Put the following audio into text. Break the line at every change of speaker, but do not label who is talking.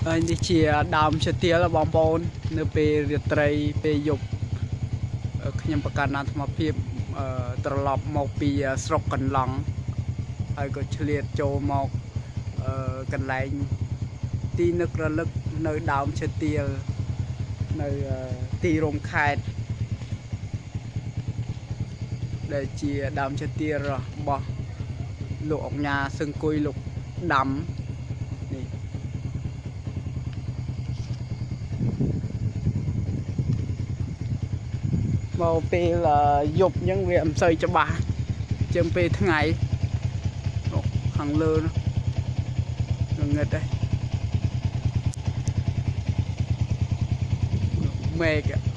នេះជាដើមឈើទាលបងប្អូននៅពេលរាត្រីពេលយប់ខ្ញុំប្រកាសអាត្មាភាពត្រឡប់មកពីស្រុកកន្លង់ហើយក៏ឆ្លៀតចូលមកកន្លែងទីនឹករលឹកនៅដើមឈើទាលនៅទីរំខេត្តដែលជាដើមឈើទាលរបស់លោកអង្ញាសឹងគុយលោកដាំនេះមកពេលយប់អញ្ចឹងវាមិនសូវច្បាស់ជាងពេលថ្ងៃខាងលើនោះងឹតđấyមេឃ